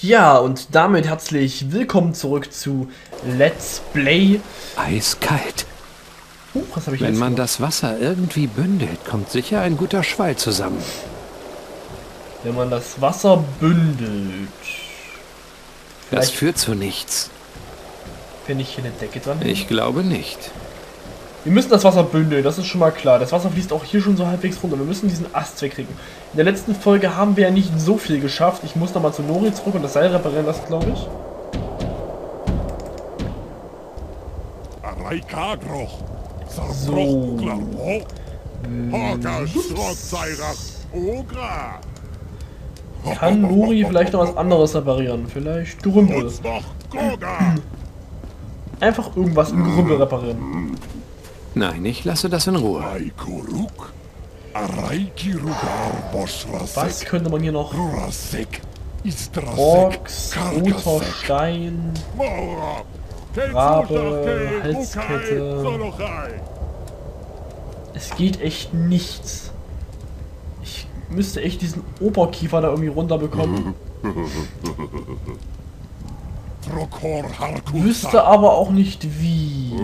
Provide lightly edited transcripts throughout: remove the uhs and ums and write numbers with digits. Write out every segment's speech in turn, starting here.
Ja, und damit herzlich willkommen zurück zu Let's Play. Eiskalt. Was habe ich Wenn jetzt man gemacht? das Wasser irgendwie bündelt, kommt sicher ein guter Schwall zusammen. Wenn man das Wasser bündelt. Das Vielleicht führt zu nichts. wenn ich hier eine Decke dran habe. Ich glaube nicht. Wir müssen das Wasser bündeln, das ist schon mal klar. Das Wasser fließt auch hier schon so halbwegs runter. Wir müssen diesen Ast wegkriegen. In der letzten Folge haben wir ja nicht so viel geschafft. Ich muss nochmal zu Nori zurück und das Seil reparieren lassen, glaube ich. So. Kann Nori vielleicht noch was anderes reparieren? Vielleicht Gerümpel. Einfach irgendwas im Gerümpel reparieren. Nein, ich lasse das in Ruhe. Was könnte man hier noch? Orks, roter Stein, Rabe, Halskette. Es geht echt nichts. Ich müsste echt diesen Oberkiefer da irgendwie runterbekommen. Wüsste aber auch nicht wie.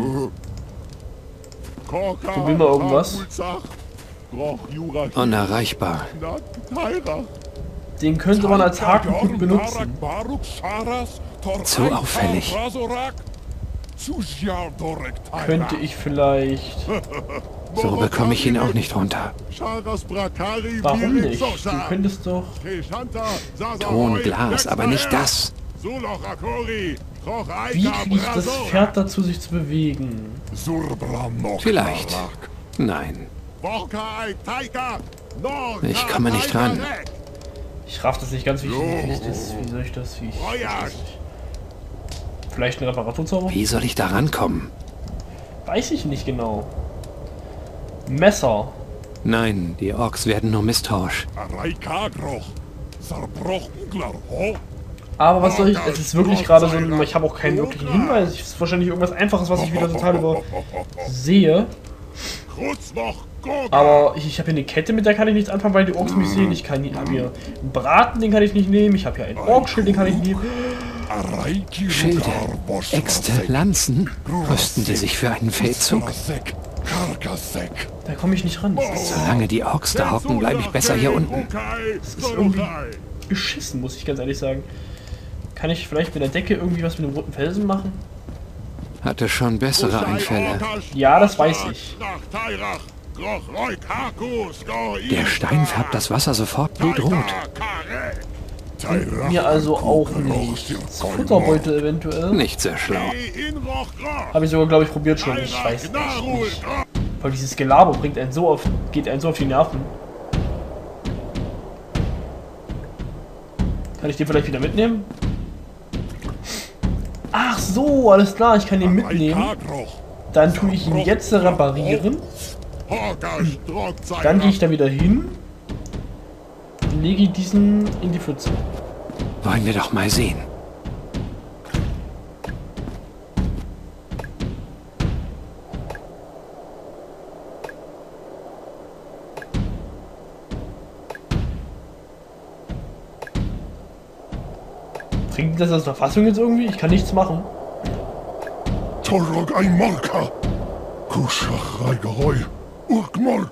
Probieren wir irgendwas. Unerreichbar. Den könnte man als Haken gut benutzen. Zu auffällig. Könnte ich vielleicht... So bekomme ich ihn auch nicht runter. Warum nicht? Du könntest doch... Ton, Glas, aber nicht das. Wie kriege ich das Pferd dazu, sich zu bewegen? Vielleicht. Nein. Ich komme nicht ran. Ich raff das nicht ganz, wie soll ich das? Vielleicht ein Reparaturzauber? Wie soll ich da rankommen? Weiß ich nicht genau. Messer. Nein, die Orks werden nur misstrauisch. Aber was soll ich... Es ist wirklich gerade so... Ich habe auch keinen wirklichen Hinweis. Es ist wahrscheinlich irgendwas Einfaches, was ich wieder total übersehe. Aber ich habe hier eine Kette, mit der kann ich nichts anfangen, weil die Orks mich sehen. Ich habe hier einen Braten, den kann ich nicht nehmen. Ich habe hier einen Orkschild, den kann ich nicht nehmen. Schilde, Äxte, Lanzen. Rüsten die sich für einen Feldzug? Da komme ich nicht ran. Solange die Orks da hocken, bleibe ich besser hier unten. Das ist irgendwie beschissen, muss ich ganz ehrlich sagen. Kann ich vielleicht mit der Decke irgendwie was mit dem roten Felsen machen? Hatte schon bessere Einfälle. Ja, das weiß ich. Der Stein färbt das Wasser sofort blutrot. Mir also auch nichts. Futterbeutel eventuell. Nicht sehr schlau. Habe ich sogar, glaube ich, probiert schon. Ich weiß echt nicht. Weil dieses Gelaber geht einen so auf die Nerven. Kann ich den vielleicht wieder mitnehmen? Ach so, alles klar, ich kann ihn mitnehmen. Dann tue ich ihn jetzt reparieren. Dann gehe ich da wieder hin. Und lege diesen in die Pfütze. Wollen wir doch mal sehen. Bringt das Verfassung jetzt irgendwie? Ich kann nichts machen. Torog ein Marker. Kuschach Reigeroi. Urkmol.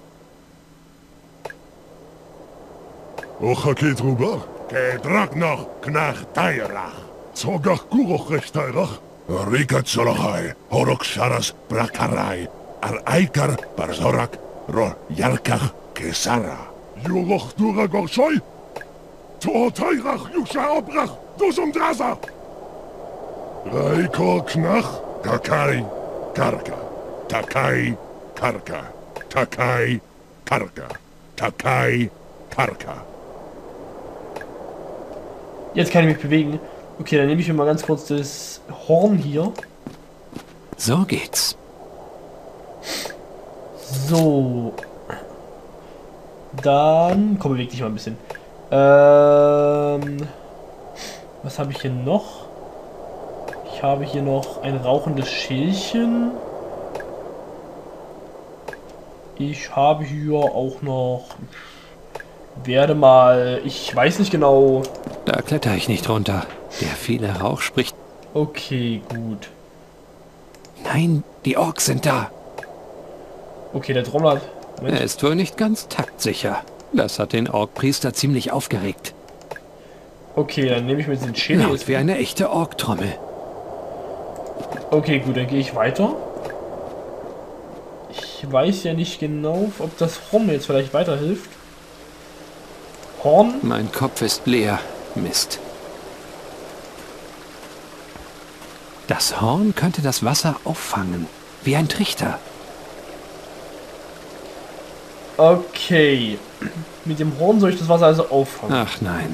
Ocha geht rüber. Geht noch Knach Teirach. Zogach Guroch recht Teirach. Rika Zolochai. Horok Sharas Brakarai. Ar Eikar Barzorak. Ro Yarkach Kesara. Juroch Duragorschoi. Tor Teirach Yusha Obrach. Dusum Drasa. Reiko Knach. Takai Karka. Takai Karka. Takai Karka. Takai Karka. Jetzt kann ich mich bewegen. Okay, dann nehme ich mir mal ganz kurz das Horn hier. So geht's. So. Dann... Komm, beweg dich mal ein bisschen. Was habe ich hier noch? Ich habe hier noch ein rauchendes Schälchen. Ich habe hier auch noch werde mal... Ich weiß nicht genau... Da kletter ich nicht runter. Der viele Rauch spricht... Okay, gut. Nein, die Orks sind da. Okay, der Trommler hat... Er ist wohl nicht ganz taktsicher. Das hat den Orkpriester ziemlich aufgeregt. Okay, dann nehme ich mir den Schädel. Laut wie eine echte Orktrommel. Okay, gut, dann gehe ich weiter. Ich weiß ja nicht genau, ob das Horn mir jetzt vielleicht weiterhilft. Horn? Mein Kopf ist leer. Mist. Das Horn könnte das Wasser auffangen. Wie ein Trichter. Okay. Mit dem Horn soll ich das Wasser also auffangen. Ach nein.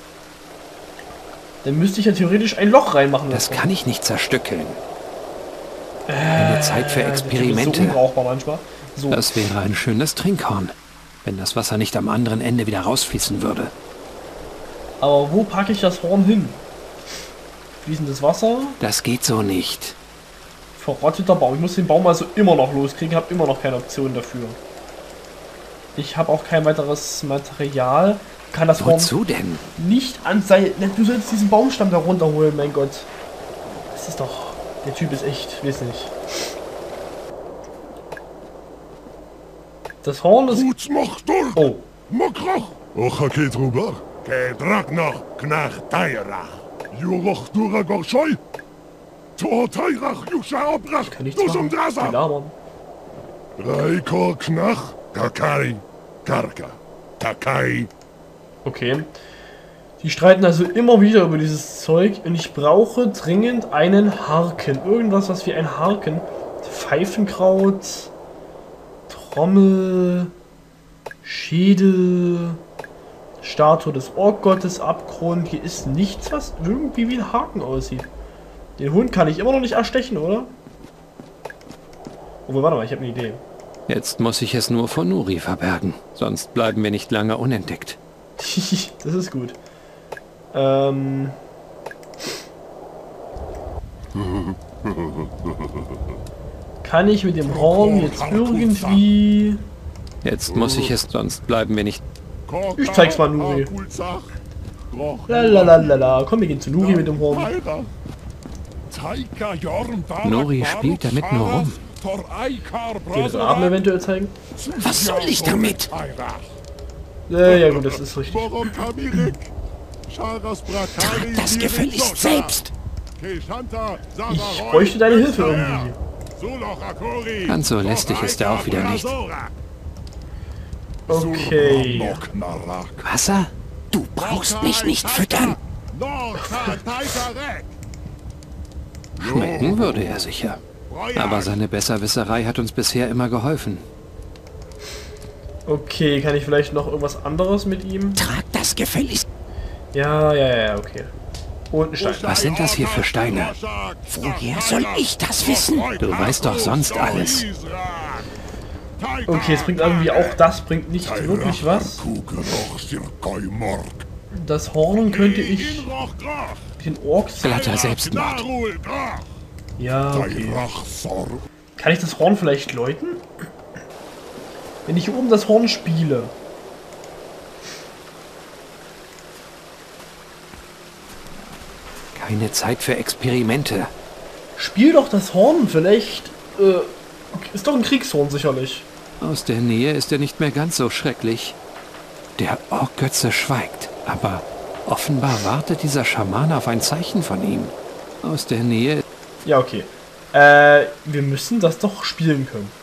Dann müsste ich ja theoretisch ein Loch reinmachen. Das kann ich nicht zerstückeln. Eine Zeit für Das ist Experimente. so unbrauchbar manchmal. So. Das wäre ein schönes Trinkhorn, wenn das Wasser nicht am anderen Ende wieder rausfließen würde. Aber wo packe ich das Horn hin? Fließendes Wasser? Das geht so nicht. Verrotteter Baum. Ich muss den Baum also immer noch loskriegen. Habe immer noch keine Option dafür. Ich habe auch kein weiteres Material. Kann das Horn Wozu denn? nicht an Seil... Du sollst diesen Baumstamm da runterholen, mein Gott. Das ist doch... Der Typ ist echt... Weiß nicht. Das Horn ist... Goed mag door. Oh. Makrach. Och, geht rüber. Ke drak noch Knecht Teierach. Juroch dura gorschoi. To Teirach Jusha obrach. Kann ich Du machen. zum Die Drasa. labern. Reiko Knach. Kakai. Karka. Takai. Okay. Die streiten also immer wieder über dieses Zeug und ich brauche dringend einen Harken. Irgendwas, was wie ein Harken. Pfeifenkraut, Trommel, Schädel, Statue des Orkgottes, Abgrund. Hier ist nichts, was irgendwie wie ein Haken aussieht. Den Hund kann ich immer noch nicht erstechen, oder? Oh, warte mal, ich habe eine Idee. Jetzt muss ich es nur vor Nuri verbergen. Sonst bleiben wir nicht lange unentdeckt. Das ist gut. Kann ich mit dem Horn jetzt irgendwie... Jetzt muss ich es, sonst bleiben wir nicht... Ich zeig's mal Nuri. Lalalala. Komm, wir gehen zu Nuri mit dem Horn. Nuri spielt damit nur rum. Den das Abend eventuell zeigen. Was soll ich damit? Ja gut, das ist richtig. Trag das gefälligst selbst. Ich bräuchte deine Hilfe irgendwie. Ganz so lästig ist er auch wieder nicht. Okay. Wasser? Du brauchst mich nicht füttern. Schmecken würde er sicher. Aber seine Besserwisserei hat uns bisher immer geholfen. Okay, kann ich vielleicht noch irgendwas anderes mit ihm? Trag das gefälligst. Ja, okay. Und ein Stein. Was sind das hier für Steine? Woher soll ich das wissen? Du weißt doch sonst alles. Okay, es bringt irgendwie auch das, bringt nicht wirklich was. Das Horn könnte ich den Orks... Glatter Selbstmord. Ja, okay. Kann ich das Horn vielleicht läuten? Wenn ich hier oben das Horn spiele. Keine Zeit für Experimente. Spiel doch das Horn, vielleicht... ist doch ein Kriegshorn sicherlich. Aus der Nähe ist er nicht mehr ganz so schrecklich. Der Orkgötze schweigt, aber offenbar wartet dieser Schaman auf ein Zeichen von ihm. Aus der Nähe... Ja, okay. Wir müssen das doch spielen können.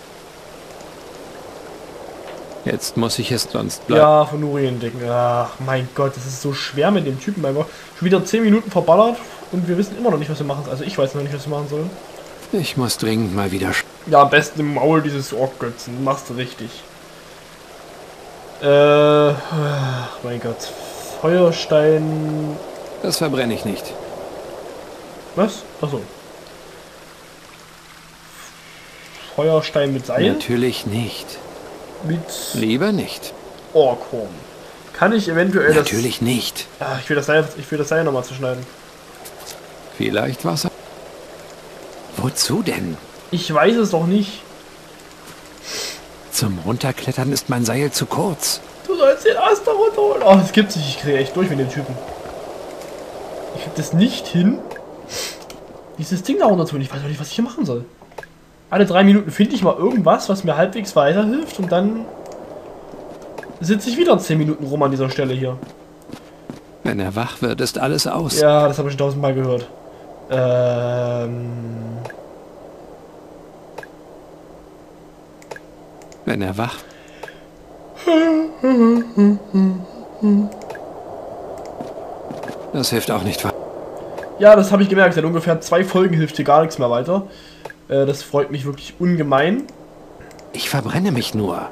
Jetzt muss ich es sonst bleiben. Ja, von Nuri entdecken. Ach, mein Gott, das ist so schwer mit dem Typen einfach. Schon wieder 10 Minuten verballert und wir wissen immer noch nicht, was wir machen. Also ich weiß noch nicht, was wir machen sollen. Ich muss dringend mal wieder... Ja, am besten im Maul dieses Orkgötzen. Machst du richtig. Ach, mein Gott. Feuerstein... Das verbrenne ich nicht. Was? Achso. Feuerstein mit Seil? Natürlich nicht. Mit Lieber nicht. Orkhorn. Kann ich eventuell Natürlich nicht. Ah, ich will das Seil nochmal zerschneiden. Vielleicht Wasser. Wozu denn? Ich weiß es doch nicht. Zum Runterklettern ist mein Seil zu kurz. Du sollst den Ast da runterholen. Oh, das gibt's nicht. Ich kriege echt durch mit den Typen. Ich krieg das nicht hin, dieses Ding da runter zu holen. Ich weiß auch nicht, was ich hier machen soll. Alle 3 Minuten finde ich mal irgendwas, was mir halbwegs weiterhilft. Und dann sitze ich wieder 10 Minuten rum an dieser Stelle hier. Wenn er wach wird, ist alles aus. Ja, das habe ich schon 1000-mal gehört. Wenn er wach... Das hilft auch nicht weiter. Ja, das habe ich gemerkt. Seit ungefähr 2 Folgen hilft hier gar nichts mehr weiter. Das freut mich wirklich ungemein. Ich verbrenne mich nur.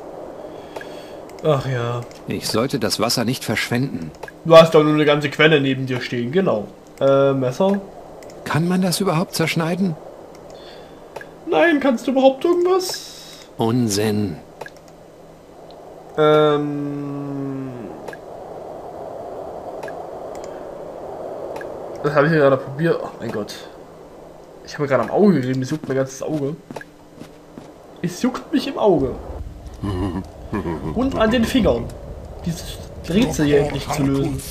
Ach ja. Ich sollte das Wasser nicht verschwenden. Du hast doch nur eine ganze Quelle neben dir stehen, genau. Messer? Kann man das überhaupt zerschneiden? Nein, kannst du überhaupt irgendwas? Unsinn. Das habe ich ja gerade probiert. Oh mein Gott. Ich habe gerade am Auge gerieben, es juckt mein ganzes Auge. Es juckt mich im Auge. Und an den Fingern. Dieses Rätsel hier endlich zu lösen.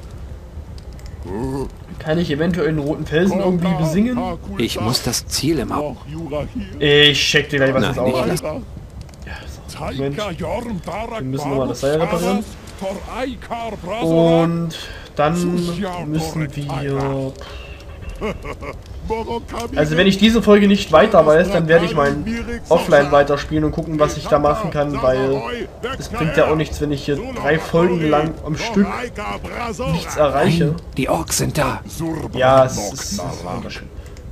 Kann ich eventuell einen roten Felsen irgendwie besingen? Ich muss das Ziel im Auge. Ich check dir gleich, was das Nein, Auge nicht ist. Ja, so, Moment. Wir müssen nochmal das Seil reparieren. Und dann müssen wir... Also wenn ich diese Folge nicht weiter weiß, dann werde ich mein Offline weiterspielen und gucken, was ich da machen kann, weil es bringt ja auch nichts, wenn ich hier 3 Folgen lang am Stück nichts erreiche. Nein, die Orks sind da. Ja, es ist wunderschön.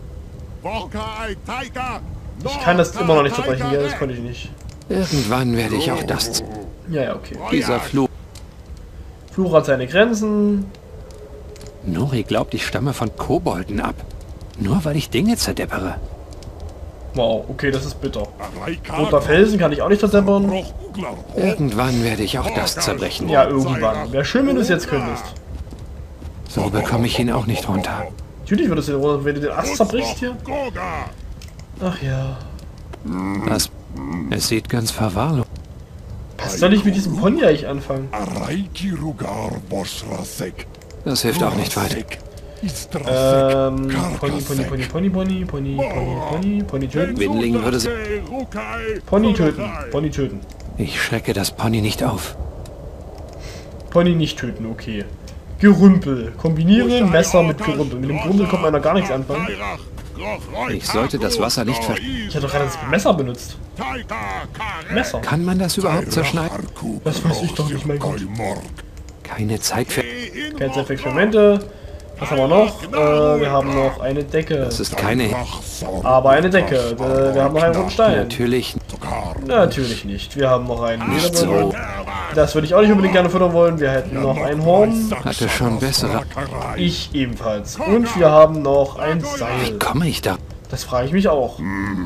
Ich kann das immer noch nicht zerbrechen, ja, das konnte ich nicht. Irgendwann werde ich auch das... Ja, okay. Dieser Fluch... Fluch hat seine Grenzen. Nori glaubt, ich stamme von Kobolden ab. Nur weil ich Dinge zerdeppere. Wow, okay, das ist bitter. Roter Felsen kann ich auch nicht verdeppern. Irgendwann werde ich auch das zerbrechen. Ja, irgendwann. Wäre schön, wenn du es jetzt könntest. So bekomme ich ihn auch nicht runter. Natürlich würdest du, wenn du den Ast zerbrichst hier. Ach ja. Es sieht ganz verwahrlost. Was soll ich mit diesem Pony eigentlich anfangen? Das hilft auch nicht weiter. Pony töten. Windling würde sie... Pony töten. Ich schrecke das Pony nicht auf. Pony nicht töten, okay. Gerümpel. Kombinieren Messer mit Gerümpel. Mit dem Gerümpel kommt man da gar nichts anfangen. Ich sollte das Wasser nicht ver... Ich hatte doch gerade das Messer benutzt. Messer. Kann man das überhaupt zerschneiden? Das weiß ich doch nicht, mein Gott. Keine Zeit für... Keine Zeit für Experimente. Was haben wir noch? Wir haben noch eine Decke. Das ist keine... Aber eine Decke. Wir haben noch einen roten Stein. Natürlich... Natürlich nicht. Wir haben noch einen Nicht so. Das würde ich auch nicht unbedingt gerne füttern wollen. Wir hätten noch ein Horn. Hatte schon bessere... Ich ebenfalls. Und wir haben noch ein Seil. Wie komme ich da? Das frage ich mich auch.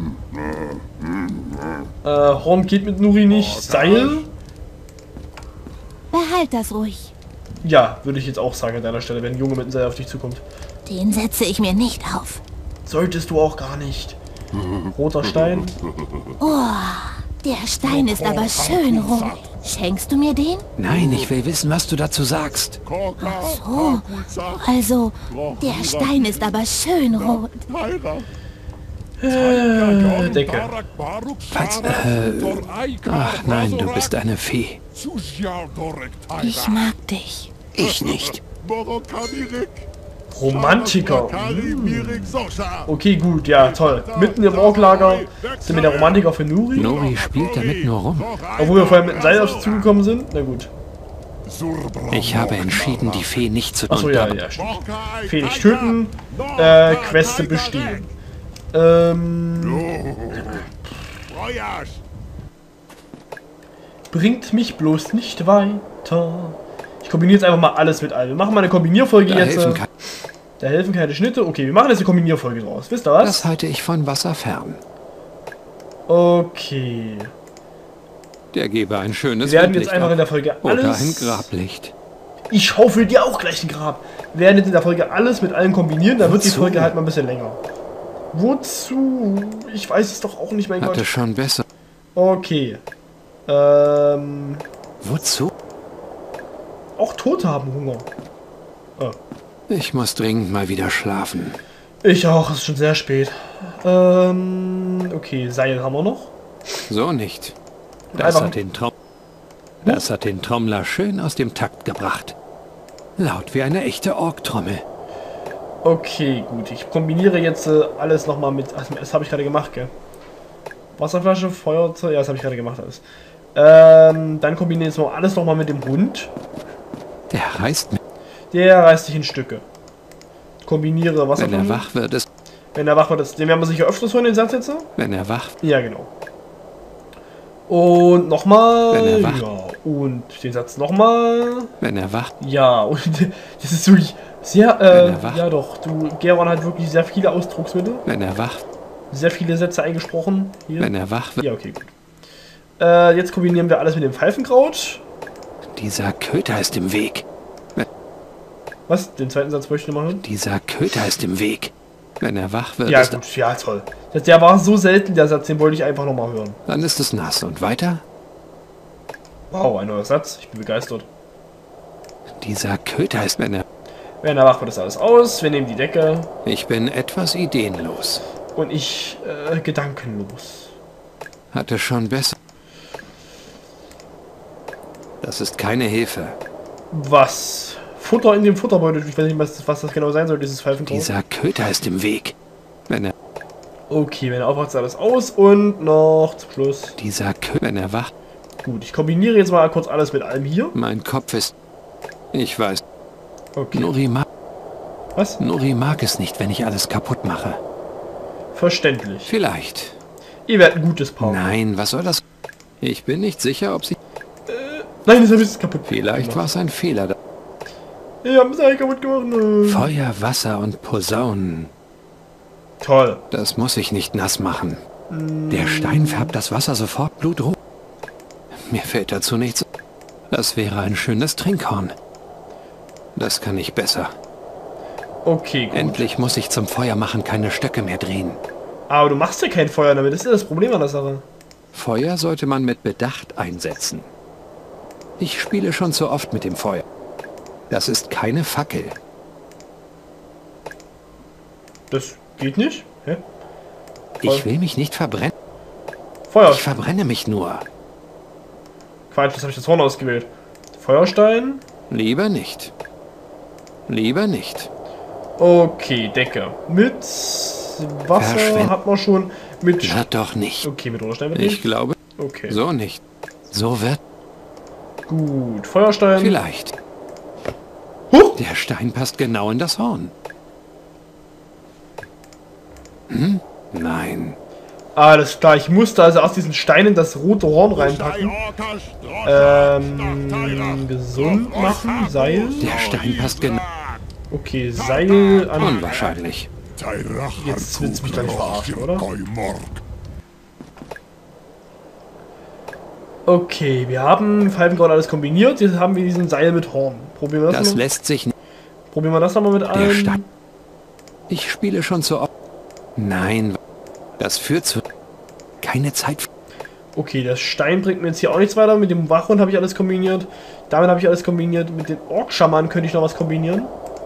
Horn geht mit Nuri nicht. Seil? Behalt das ruhig. Ja, würde ich jetzt auch sagen an deiner Stelle, wenn ein Junge mit einem Seil auf dich zukommt. Den setze ich mir nicht auf. Solltest du auch gar nicht. Roter Stein. Oh, der Stein ist aber schön rot. Schenkst du mir den? Nein, ich will wissen, was du dazu sagst. So, also, der Stein ist aber schön rot. Decke. Falls... Ach nein, du bist eine Fee. Ich mag dich. Ich nicht. Romantiker. Okay, gut, ja, toll. Mitten im Orklager sind wir der Romantiker für Nuri. Nori spielt damit nur rum. Obwohl wir vorher mit dem Seil auf sie zugekommen sind. Na gut. Ich habe entschieden, die Fee nicht zu... Achso, ja, stimmt. Fee nicht töten. Queste bestehen. Bringt mich bloß nicht weiter. Ich kombiniere jetzt einfach mal alles mit allem. Wir machen mal eine Kombinierfolge jetzt. Da helfen keine Schnitte. Okay, wir machen jetzt eine Kombinierfolge draus. Wisst ihr was? Das halte ich von Wasser fern. Okay. Der gebe ein schönes Wir werden jetzt Windlicht einfach ab. in der Folge alles... Oder ein Grablicht. Ich schaufel dir auch gleich ein Grab. Wir werden jetzt in der Folge alles mit allem kombinieren. Da wird die Folge halt mal ein bisschen länger. Wozu? Ich weiß es doch auch nicht, mein Hatte Gott. schon besser. Okay. Wozu? auch Tote haben Hunger. Oh. Ich muss dringend mal wieder schlafen. Ich auch, es ist schon sehr spät. Okay, Seil haben wir noch. So nicht. Einfach- Das hat den Trommler schön aus dem Takt gebracht. Laut wie eine echte Orktrommel. Okay, gut. Ich kombiniere jetzt alles nochmal mit... Ach, das habe ich gerade gemacht, gell? Wasserflasche, Feuerzeug... Ja, das habe ich gerade gemacht alles. Dann kombiniere ich jetzt mal alles nochmal mit dem Hund. Der reißt mit. Der reißt sich in Stücke. Kombiniere Wasserflasche. Wenn er wach wird, ist. Wenn er wach wird, den werden wir sicher öfters hören, den Satz jetzt. Wenn er wach. Ja, genau. Und nochmal. Wenn er wach. Ja, und den Satz nochmal. Wenn er wach. Ja, und das ist wirklich sehr, Wenn er wach. ja doch, Geron hat wirklich sehr viele Ausdrucksmittel. Wenn er wach. Sehr viele Sätze eingesprochen. Hier. Wenn er wach wird. Ja, okay, gut. Jetzt kombinieren wir alles mit dem Pfeifenkraut. Dieser Köter ist im Weg. Was? Den zweiten Satz möchte ich nochmal hören? Dieser Köter ist im Weg. Wenn er wach wird, Ja, gut, ja, toll. Der war so selten, der Satz, den wollte ich einfach nochmal hören. dann ist es nass. Und weiter? Wow, ein neuer Satz. Ich bin begeistert. Dieser Köter ist, wenn er... Wenn er wach wird, ist alles aus. Wir nehmen die Decke. Ich bin etwas ideenlos. Und ich, gedankenlos. Hatte schon besser. Das ist keine Hilfe. Was? Futter in dem Futterbeutel. Ich weiß nicht, was das genau sein soll, dieses Pfeifenkraut. Dieser Köter ist im Weg. Wenn er... Okay, wenn er aufwacht, ist alles aus. Und noch zum Schluss. Dieser Köter... Wenn er wach... Gut, ich kombiniere jetzt mal kurz alles mit allem hier. Mein Kopf ist... Ich weiß. Okay. Was? Nuri mag es nicht, wenn ich alles kaputt mache. Verständlich. Vielleicht. Ihr werdet ein gutes Paar. Nein, was soll das? Ich bin nicht sicher, ob sie... Nein, das habe ich kaputt Vielleicht war es ein Fehler. Ich habe es eigentlich kaputt gemacht. Feuer, Wasser und Posaunen. Toll. Das muss ich nicht nass machen. Der Stein färbt das Wasser sofort blutrot. Mir fällt dazu nichts. Das wäre ein schönes Trinkhorn. Das kann ich besser. Okay, gut. Endlich muss ich zum Feuer machen keine Stöcke mehr drehen. Aber du machst ja kein Feuer damit. Das ist ja das Problem an der Sache. Feuer sollte man mit Bedacht einsetzen. Ich spiele schon zu oft mit dem Feuer. Das ist keine Fackel. Das geht nicht? Hä? Ich will mich nicht verbrennen. Feuer. Ich verbrenne mich nur. Quatsch, das habe ich das Horn ausgewählt. Feuerstein. Lieber nicht. Lieber nicht. Okay, Decke. Mit Wasser hat man schon. Mit... Na doch nicht. Okay, mit Unterstein wird Ich nicht. glaube, Okay. so nicht. So wird Gut. Feuerstein. vielleicht. Huch! Der Stein passt genau in das Horn. Hm? Nein. Alles klar, ich musste also aus diesen Steinen das rote Horn reinpacken. Gesund machen, Seil. Der Stein passt genau. Okay, Seil an... Unwahrscheinlich. Jetzt willst du mich doch nicht verarschen, oder? Okay, wir haben Pfeifenkraut alles kombiniert. Jetzt haben wir diesen Seil mit Horn. Probieren wir das, Das mal. lässt sich nicht. Probieren wir das nochmal mit Der einem. Stein. Ich spiele schon zu oft. Nein. Das führt zu... Keine Zeit. Okay, der Stein bringt mir jetzt hier auch nichts weiter. Mit dem Wachhund habe ich alles kombiniert. Damit habe ich alles kombiniert. Mit den Orkschaman könnte ich noch was kombinieren.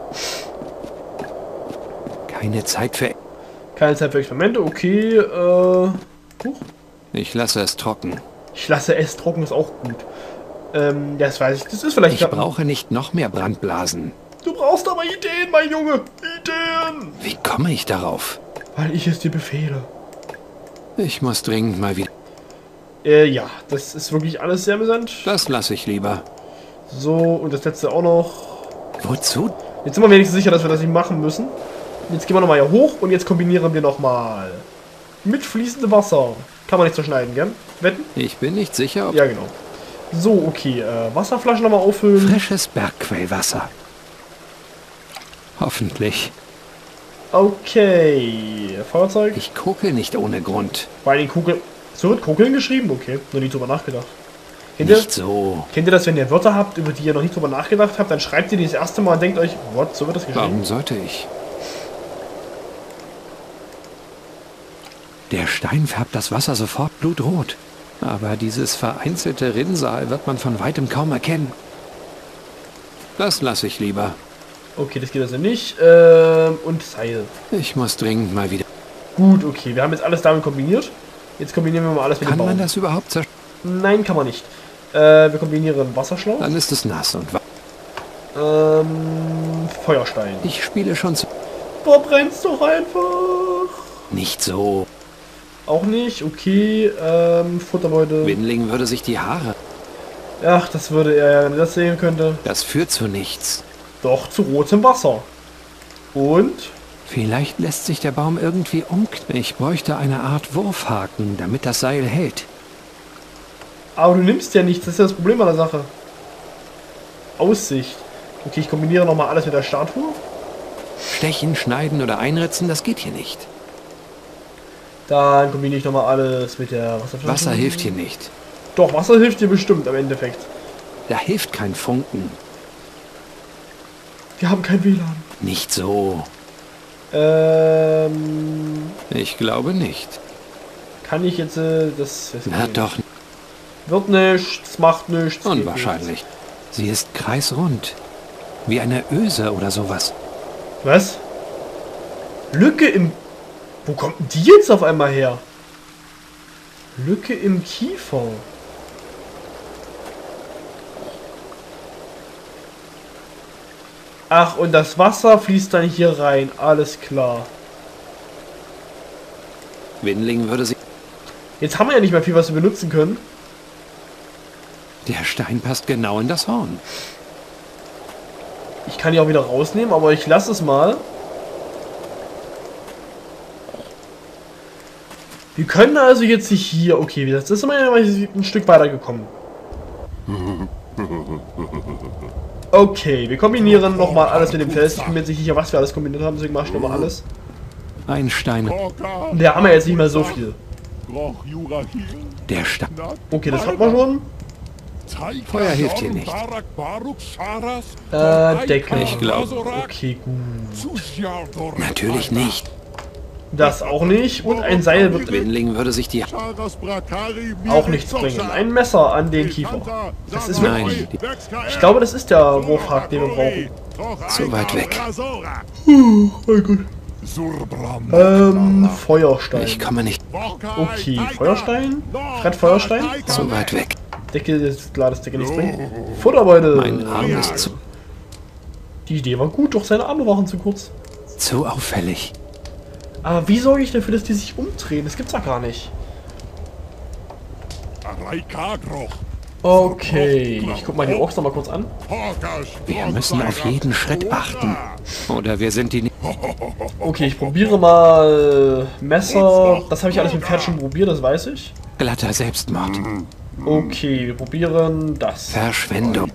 Keine Zeit für... Keine Zeit für Experimente. Okay, Huch. Ich lasse es trocken. Ich lasse es trocken, ist auch gut. Das weiß ich. Das ist vielleicht... Ich brauche nicht noch mehr Brandblasen. Du brauchst aber Ideen, mein Junge. Ideen. Wie komme ich darauf? Weil ich es dir befehle. Ich muss dringend mal wieder... Ja, das ist wirklich alles sehr amüsant. Das lasse ich lieber. So, und das letzte auch noch. Wozu? Jetzt sind wir wenigstens sicher, dass wir das nicht machen müssen. Jetzt gehen wir nochmal hier hoch und jetzt kombinieren wir nochmal. Mit fließendem Wasser. Kann man nicht zerschneiden, gell? Wetten? Ich bin nicht sicher, ob... Ja, genau. So, okay. Wasserflaschen nochmal auffüllen. Frisches Bergquellwasser. Hoffentlich. Okay. Feuerzeug. Ich kokel nicht ohne Grund. Bei den Kugeln. So wird Kugeln geschrieben? Okay. Noch nie drüber nachgedacht. Kennt Nicht so. ihr das, wenn ihr Wörter habt, über die ihr noch nicht drüber nachgedacht habt, dann schreibt ihr die das erste Mal und denkt euch, what, so wird das geschrieben? Warum sollte ich? Der Stein färbt das Wasser sofort blutrot. Aber dieses vereinzelte Rinnsal wird man von weitem kaum erkennen. Das lasse ich lieber. Okay, das geht also nicht. Und Seil. Ich muss dringend mal wieder. Gut, okay. Wir haben jetzt alles damit kombiniert. Jetzt kombinieren wir mal alles mit dem Kann man Baum. das überhaupt zerstören? Nein, kann man nicht. Wir kombinieren Wasserschlauch. Dann ist es nass und Feuerstein. ich spiele schon zu. Verbrenn's doch einfach. Nicht so. Auch nicht. Okay, Futterbeutel. Windling würde sich die Haare. Ach, das würde er, wenn er das sehen könnte. Das führt zu nichts. Doch, zu rotem Wasser. Und? Vielleicht lässt sich der Baum irgendwie umknicken. Ich bräuchte eine Art Wurfhaken, damit das Seil hält. Aber du nimmst ja nichts, das ist ja das Problem an der Sache. Aussicht. Okay, ich kombiniere nochmal alles mit der Statue. Stechen, schneiden oder einritzen, das geht hier nicht. Dann kombiniere ich nochmal alles mit der Wasserflasche. Wasser hilft hier nicht. Doch, Wasser hilft dir bestimmt im Endeffekt. Da hilft kein Funken. Wir haben kein WLAN. Nicht so. Ich glaube nicht. Kann ich jetzt das Na doch, wird nichts, macht nichts. geht unwahrscheinlich. Sie ist kreisrund. Wie eine Öse oder sowas. nichts. Was? Lücke im... Wo kommt denn die jetzt auf einmal her? Lücke im Kiefer. Ach, und das Wasser fließt dann hier rein. Alles klar. Windling würde sie... Jetzt haben wir ja nicht mehr viel, was wir benutzen können. Der Stein passt genau in das Horn. Ich kann die auch wieder rausnehmen, aber ich lasse es mal. Wir können also jetzt hier... Okay, das ist immer ein Stück weiter gekommen. Okay, wir kombinieren nochmal alles mit dem Fels. Ich bin mir jetzt nicht sicher, was wir alles kombiniert haben, deswegen mache ich nochmal alles. Ein Stein. Wir haben ja jetzt nicht mehr so viel. Der Stein. Okay, das hat man schon. Feuer hilft hier nicht. Deckel. Ich glaube. Okay, gut. Natürlich nicht. Das auch nicht. Und ein Seil wird Windling würde sich die... auch nichts bringen. Ein Messer an den Kiefer. Das ist Nein, wirklich... Ich glaube, das ist der Wurfhaken, den wir brauchen. zu weit weg. Oh gut. Feuerstein. Ich komme nicht Okay, Feuerstein. Fred Feuerstein. zu weit weg. Deckel ist klar, dass Deckel nichts bringt. Futterbeutel. Mein Arm ist Die Idee war gut, doch seine Arme waren zu kurz. zu auffällig. Aber wie sorge ich dafür, dass die sich umdrehen? Das gibt's ja gar nicht. Okay, ich guck mal die Orks noch mal kurz an. Wir müssen auf jeden Schritt achten. Oder wir sind die... Okay, ich probiere mal Messer. Das habe ich alles mit Pferd schon probiert, das weiß ich. Glatter Selbstmord. Okay, wir probieren das. Verschwendung.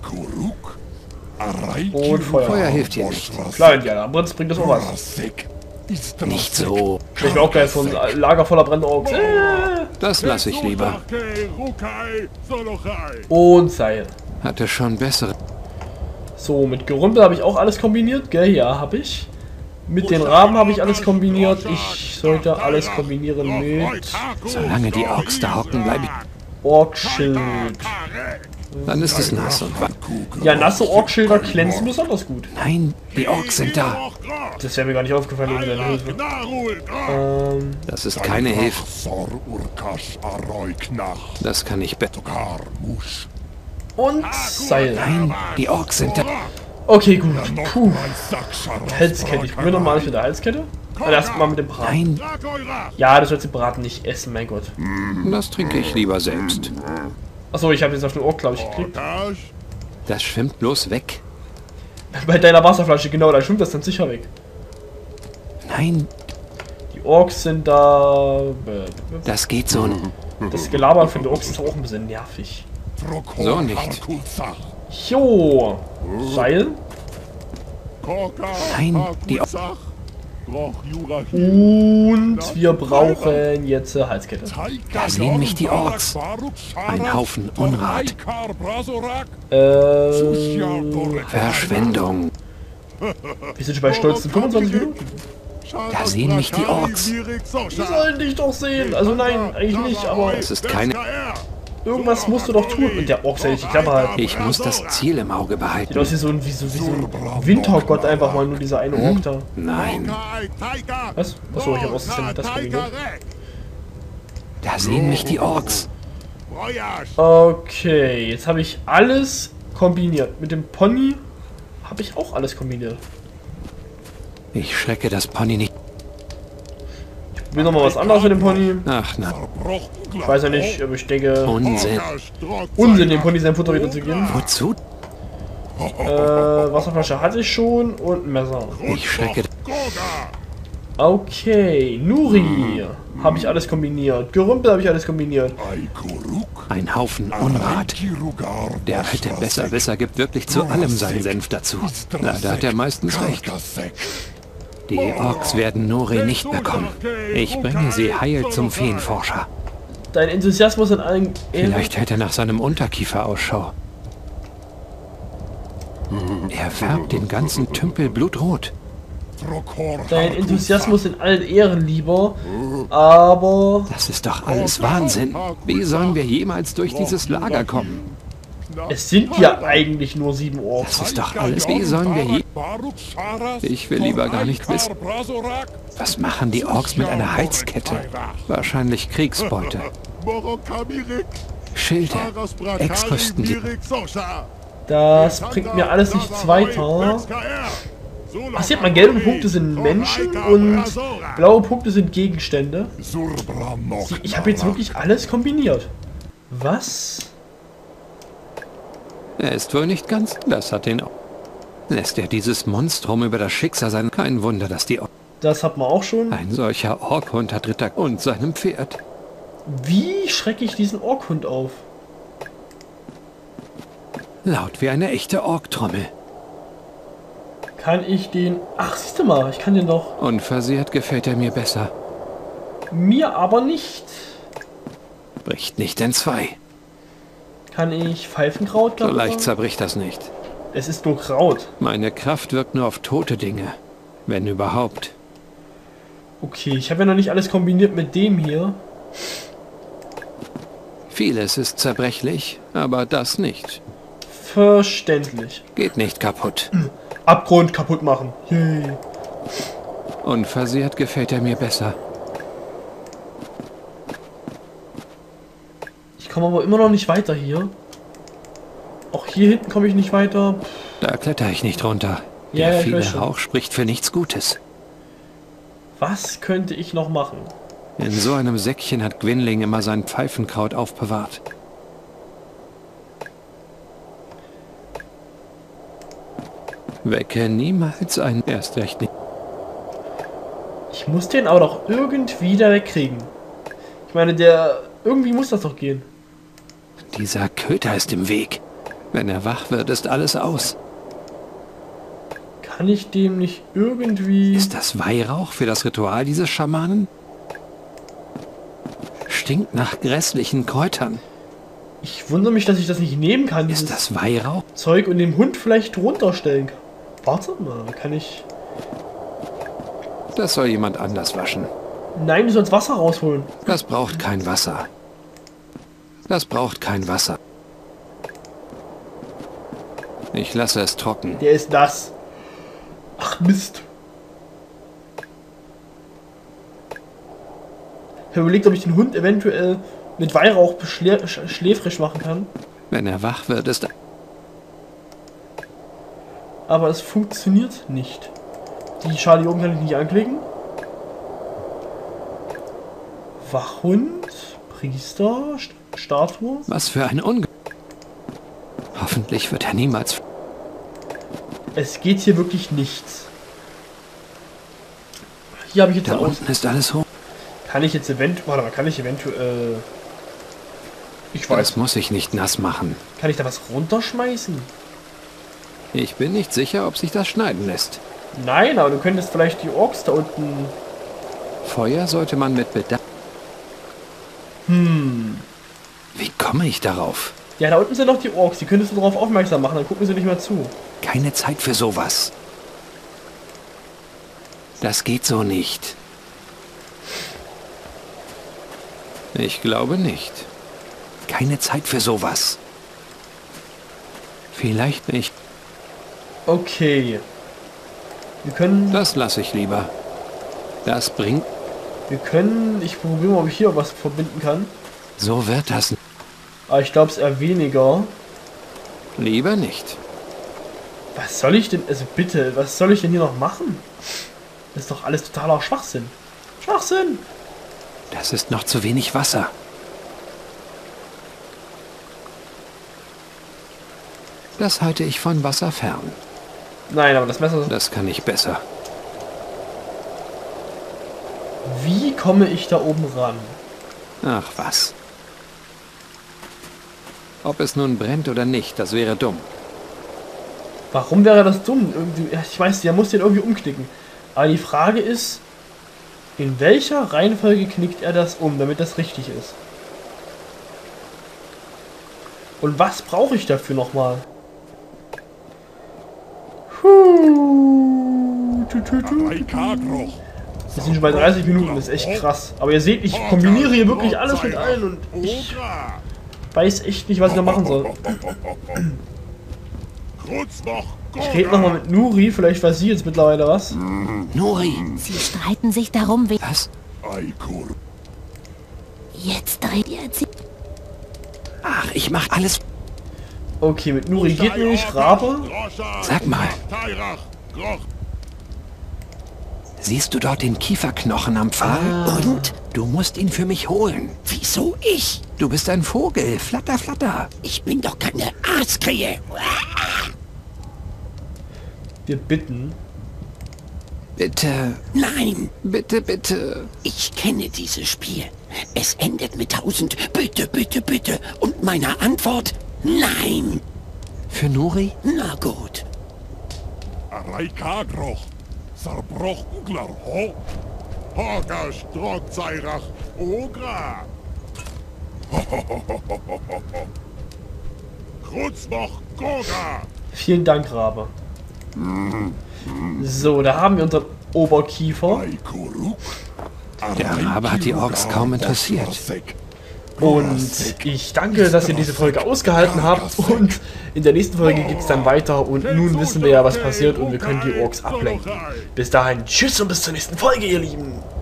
Und Feuer. Feuer hilft hier nicht. Klar, Indianer, aber das bringt das auch was. Nicht so. Ich bin auch geil von Lager voller brennender Orks. Das lasse ich lieber. Und Seil. Hatte schon bessere. So, mit Gerümpel habe ich auch alles kombiniert, gell? Ja, habe ich. Mit den Raben habe ich alles kombiniert. Ich sollte alles kombinieren mit Solange die Orks da hocken, bleibe ich... Orkschild. Dann ist es nass und warm. Ja, nasse Orkschilder glänzen besonders gut. Nein, die Orks sind da. Das wäre mir gar nicht aufgefallen ohne deine Hilfe. Das ist keine Hilfe. Das kann ich besser. Und Seil. Nein, die Orks sind da. Okay, gut. Puh. Halskette. Ich probiere nochmal alles mit der Halskette. Erst mal mit dem Braten. Nein, Ja, du sollst den Braten nicht essen, mein Gott. das trinke ich lieber selbst. Achso, ich habe jetzt auf den Ork, glaube ich, gekriegt. Das schwimmt bloß weg. Bei deiner Wasserflasche, genau, da schwimmt das dann sicher weg. Nein, Die Orks sind da. das geht so. Das Gelaber von den Orks ist auch ein bisschen nervig. So nicht. Jo. Seil. Nein, die Orks. Und wir brauchen jetzt Halskette. Da sehen mich die Orks. Ein Haufen Unrat. Verschwendung. Wir sind schon bei stolzen 25 Minuten. Da sehen mich die Orks. Die sollen dich doch sehen. Also nein, eigentlich nicht, aber... Es ist keine... Irgendwas musst du doch tun. Und der Ork soll nicht die Klappe halten. Ich muss das Ziel im Auge Sieht behalten. aus wie so ein Wintergott einfach mal, nur dieser eine Ork da. Nein, Was? Achso, ich habe aus das kombiniert. da sehen mich die Orks. Okay, jetzt habe ich alles kombiniert. Mit dem Pony habe ich auch alles kombiniert. Ich schrecke das Pony nicht. Ich will nochmal was anderes mit dem Pony. Ach na, Ich weiß ja nicht, aber ich denke, Unsinn. Unsinn, dem Pony sein Futter wieder zu geben. Wozu? Wasserflasche hatte ich schon und ein Messer. Ich schrecke. Okay, Nuri habe ich alles kombiniert. Gerümpel habe ich alles kombiniert. Ein Haufen Unrat. Der alte Besserwisser gibt wirklich zu allem seinen Senf dazu. Leider hat er meistens recht. Die Orks werden Nuri nicht bekommen. Ich bringe sie heil zum Feenforscher. Dein Enthusiasmus in allen Ehren. Vielleicht hält er nach seinem Unterkiefer Ausschau. Er färbt den ganzen Tümpel blutrot. Dein Enthusiasmus in allen Ehren, lieber. Aber Das ist doch alles Wahnsinn. Wie sollen wir jemals durch dieses Lager kommen? es sind ja eigentlich nur 7 Das Orks. ist doch alles. Wie sollen wir je... Ich will lieber gar nicht wissen. Was machen die Orks mit einer Heizkette? Wahrscheinlich Kriegsbeute. Schilde. Exrüsten die. Das bringt mir alles nichts weiter. Ach, sieht man, gelbe Punkte sind Menschen und blaue Punkte sind Gegenstände. Ich habe jetzt wirklich alles kombiniert. Was? Er ist wohl nicht ganz... Das hat den... Lässt er dieses Monstrum über das Schicksal sein? Kein Wunder, dass die... Das hat man auch schon. Ein solcher Orkhund hat Ritter und seinem Pferd. Wie schrecke ich diesen Orkhund auf? Laut wie eine echte Orktrommel. Kann ich den... Ach, siehst du mal, ich kann den doch. Unversehrt gefällt er mir besser. Mir aber nicht. Bricht nicht in zwei. Kann ich Pfeifenkraut So darüber? leicht zerbricht das nicht. Es ist nur Kraut. Meine Kraft wirkt nur auf tote Dinge. Wenn überhaupt. Okay, ich habe ja noch nicht alles kombiniert mit dem hier. Vieles ist zerbrechlich, aber das nicht. Verständlich. Geht nicht kaputt. Abgrund kaputt machen. Yay. Unversehrt gefällt er mir besser. Ich komme aber immer noch nicht weiter hier. Auch hier hinten komme ich nicht weiter. Da kletter ich nicht runter. Ja, Der ich weiß viele schon. Rauch spricht für nichts Gutes. Was könnte ich noch machen? In so einem Säckchen hat Gwynling immer sein Pfeifenkraut aufbewahrt. Wecke niemals ein... Erst recht nicht. Ich muss den aber doch irgendwie da wegkriegen. Ich meine, der... Irgendwie muss das doch gehen. Dieser Köter ist im Weg. Wenn er wach wird, ist alles aus. Kann ich dem nicht irgendwie... Ist das Weihrauch für das Ritual dieses Schamanen? Stinkt nach grässlichen Kräutern. Ich wundere mich, dass ich das nicht nehmen kann, Ist dieses das Weihrauch? Zeug, und dem Hund vielleicht runterstellen kann. Warte mal, kann ich... Das soll jemand anders waschen. Nein, du sollst Wasser rausholen. Das braucht kein Wasser. Das braucht kein Wasser. Ich lasse es trocken. Der ist nass. Ach Mist. Ich habe überlegt, ob ich den Hund eventuell mit Weihrauch schläfrig machen kann. Wenn er wach wird, ist... Aber es funktioniert nicht. Die Schale hier oben kann ich nicht anklicken. Wachhund, Priester, Statue. Was für ein Unge... Hoffentlich wird er niemals... Es geht hier wirklich nichts. Hier habe ich jetzt Da aus. unten ist alles hoch. Kann ich jetzt eventuell... Warte mal, kann ich eventuell... Ich weiß. Das muss ich nicht nass machen. Kann ich da was runterschmeißen? Ich bin nicht sicher, ob sich das schneiden lässt. Nein, aber du könntest vielleicht die Orks da unten... Feuer sollte man mit Bedacht... Wie komme ich darauf? Ja, da unten sind noch die Orks. Die könntest du darauf aufmerksam machen, dann gucken sie nicht mehr zu. Keine Zeit für sowas. Das geht so nicht. Ich glaube nicht. keine Zeit für sowas. Vielleicht nicht. Okay. Wir können... Das lasse ich lieber. Das bringt... Ich probiere mal, ob ich hier was verbinden kann. So wird das Aber ich glaube es eher weniger. lieber nicht. Was soll ich denn... Also bitte, was soll ich denn hier noch machen? Das ist doch alles totaler Schwachsinn. Schwachsinn! Das ist noch zu wenig Wasser. Das halte ich von Wasser fern. Nein, aber das Messer... Das kann ich besser. Wie komme ich da oben ran? Ach was. Ob es nun brennt oder nicht, das wäre dumm. Warum wäre das dumm? Irgendwie, ja, ich weiß, der muss den irgendwie umknicken. Aber die Frage ist, in welcher Reihenfolge knickt er das um, damit das richtig ist? Und was brauche ich dafür nochmal? Wir sind schon bei 30 Minuten, das ist echt krass. Aber ihr seht, ich kombiniere hier wirklich alles mit ein und ich weiß echt nicht, was ich da machen soll. Ich rede nochmal mit Nuri, vielleicht weiß sie jetzt mittlerweile was. Nuri! Sie streiten sich darum, wie... Was? Jetzt dreht ihr sie... Ach, ich mach alles... Okay, mit Nuri geht nämlich Rabe. Sag mal. Siehst du dort den Kieferknochen am Pfahl? Und? Du musst ihn für mich holen. Wieso ich? Du bist ein Vogel. Flatter, flatter. Ich bin doch keine Arztkrähe. Wir bitten. Bitte. Nein, Bitte, bitte. ich kenne dieses Spiel. Es endet mit 1000 Bitte, bitte, bitte. Und meiner Antwort, nein. Für Nuri? Na gut. Raikagroch, Sarbrochgler, ho? Hoga Strotzeirach, Ogra. Krutzmoch Goga. Vielen Dank, Rabe. So, da haben wir unseren Oberkiefer. Der Rabe hat die Orks kaum interessiert. Und ich danke, dass ihr diese Folge ausgehalten habt. Und in der nächsten Folge geht es dann weiter. Und nun wissen wir ja, was passiert. Und wir können die Orks ablenken. Bis dahin, tschüss und bis zur nächsten Folge, ihr Lieben.